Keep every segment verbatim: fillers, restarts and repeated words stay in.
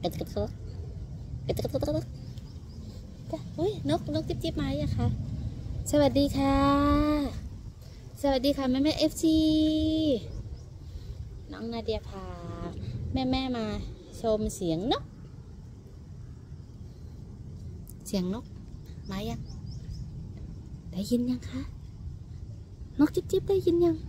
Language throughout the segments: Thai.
ดกระทบเป็ดกระทบกระทบจ้ะอุ้ยนกนกจิ๊บจิ๊บมาอย่างคะสวัสดีค่ะสวัสดีค่ะแม่แม่เอฟซีน้องนาเดียพาแม่แม่มาชมเสียงนกเสียงนกมายังได้ยินยังคะนกจิ๊บจิ๊บได้ยินยัง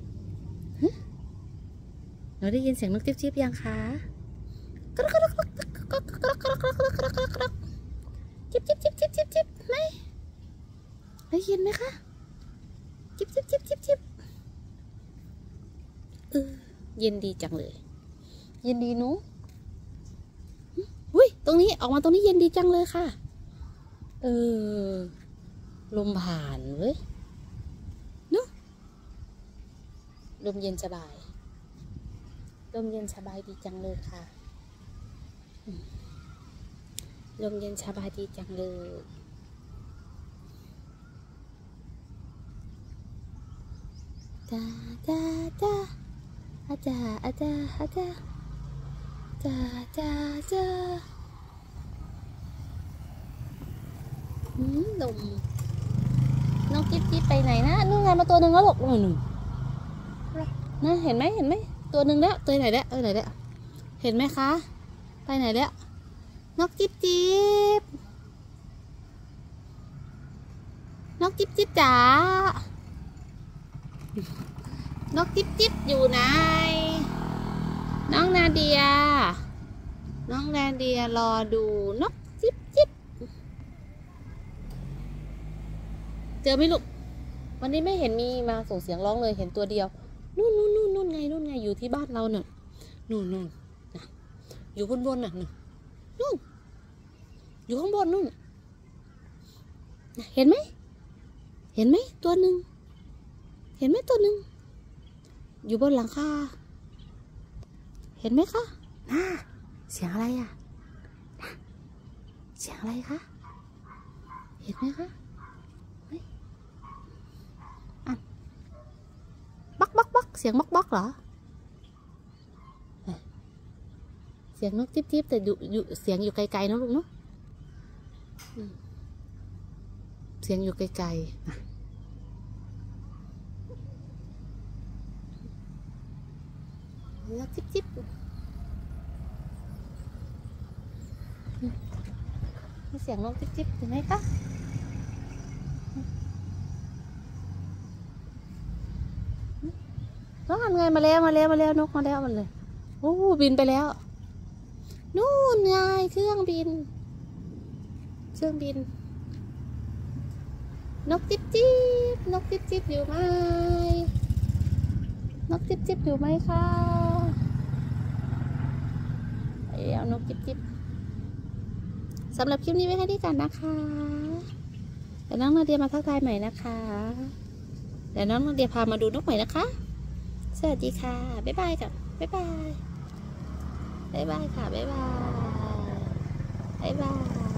เราได้ยินเสียงนกจิ๊บจิ๊บยังคะกรกกรกกรกกรกกรกกรกกรกกรกกรกกรกจิ๊บจิ๊บจิ๊บจิ๊บจิ๊บจิ๊บไหมได้ยินไหมคะจิ๊บจิ๊บจิ๊บจิ๊บจิ๊บเออเย็นดีจังเลยเย็นดีหนูอุ้ยตรงนี้ออกมาตรงนี้เย็นดีจังเลยค่ะเออลมผ่านเว้ยเนาะลมเย็นสบายลมเย็นสบายดีจังเลยค่ะลมเย็นสบายดีจังเลยจ้าจ้าจ้าอาจาอาจาอาจาจ้าจ้าจ้าลมน้องจิ๊บจิ๊บไปไหนนะนู่นไงมาตัวหนึ่งแล้วหลกหนึ่งนะเห็นไหมเห็นไหมตัวหนึ่งแล้วตัวไหนแล้วเออไหนแล้วเห็นไหมคะไปไหนแล้วนกจิ๊บจิ๊บนกจิ๊บจิ๊บจ๋านกจิ๊บจิ๊บอยู่ไหนน้องนาเดียน้องนาเดียรอดูนกจิ๊บจิ๊บเจอไหมลูกวันนี้ไม่เห็นมีมาส่งเสียงร้องเลยเห็นตัวเดียวนู่นนู่นนู่นนู่นไงนู่นไงอยู่ที่บ้านเราเนี่ยนู่นนู่นนะอยู่บนบนน่ะนู่นอยู่ข้างบนนู่นเห็นไหมเห็นไหมตัวหนึ่งเห็นไหมตัวหนึ่งอยู่บนหลังคาเห็นไหมคะน่าเสียงอะไรอ่ะเสียงอะไรคะเห็นไหมคะอ่ะบักบักบักเสียงบักบักเหรอเสียงนกจิ๊บจิ๊บแต่อยู่เสียงอยู่ไกลๆนะลูกเนาะเสียงอยู่ไกลๆนะนกจิ๊บจิ๊บมีเสียงนกจิ๊บจิ๊บเห็นไหมคะน้องทำไงมาแล้วมาแล้วมาแล้วนกมาแล้วมันเลยโอ้บินไปแล้วนู่นไงเครื่องบินเครื่องบินนกจิ๊บจิ๊บนกจิ๊บจิ๊บอยู่ไหมนกจิ๊บจิ๊บอยู่ไหมคะเอานกจิ๊บจิ๊บสำหรับคลิปนี้ไว้แค่นี้กันนะคะเดี๋ยวน้องนาเดียมาทักทายใหม่นะคะเดี๋ยวน้องนาเดียพามาดูนกใหม่นะคะสวัสดีค่ะบ๊ายบายกับบ๊ายบายบ๊ายบายค่ะบ๊ายบายบ๊ายบาย